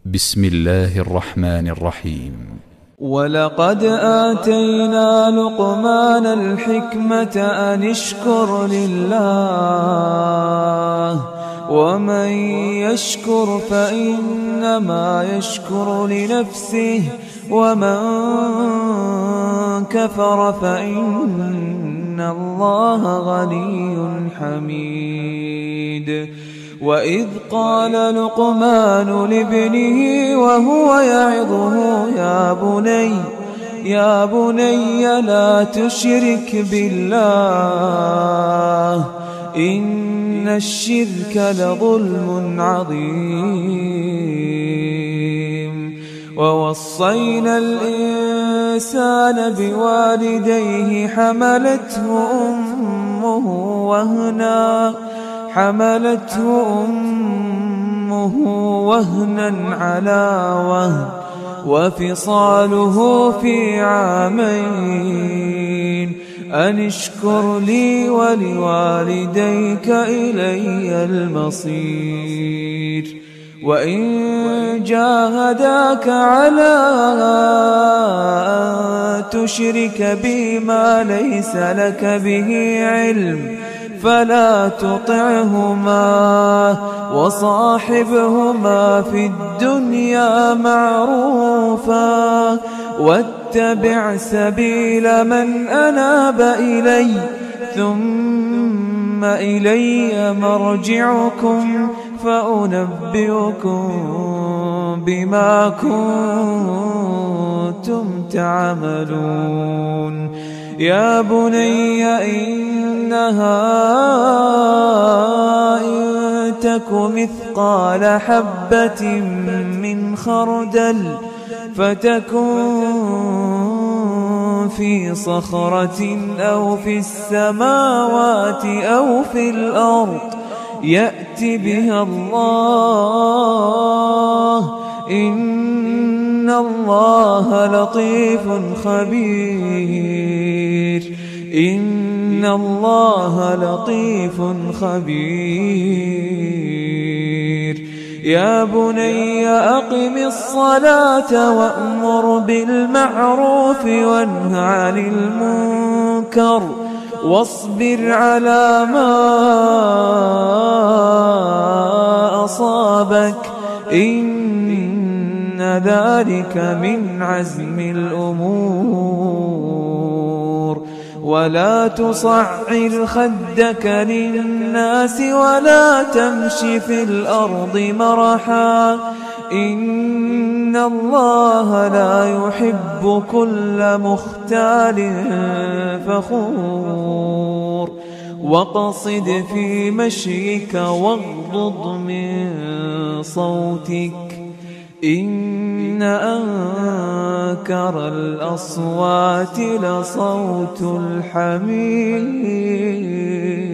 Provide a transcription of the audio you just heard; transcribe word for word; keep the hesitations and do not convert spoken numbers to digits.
بسم الله الرحمن الرحيم. ولقد آتينا لقمان الحكمة أن اشكر لله ومن يشكر فإنما يشكر لنفسه ومن كفر فإن الله غني حميد. وإذ قال لقمان لابنه وهو يعظه يا بني يا بني لا تشرك بالله إن الشرك لظلم عظيم. ووصينا الإنسان بوالديه حملته أمه وهنا حملته أمه وهنا على وهن وفصاله في عامين أن اشكر لي ولوالديك إلي المصير. وإن جاهداك على أن تشرك بي ما ليس لك به علم فلا تطعهما وصاحبهما في الدنيا معروفا واتبع سبيل من أناب إلي ثم إلي مرجعكم فأنبئكم بما كنتم تعملون. يا بني إنها إن تك مثقال حبة من خردل فتكن في صخرة أو في السماوات أو في الأرض يأت بها الله إن الله لطيف خبير إن الله لطيف خبير. يا بني أقم الصلاة وأمر بالمعروف وانه عن المنكر واصبر على ما أصابك إن ذلك من عزم الأمور. ولا تصعر خدك للناس ولا تمش في الأرض مرحا إن الله لا يحب كل مختال فخور. وقصد في مشيك واغضض من صوتك إن أنكر الأصوات لصوت الحمير.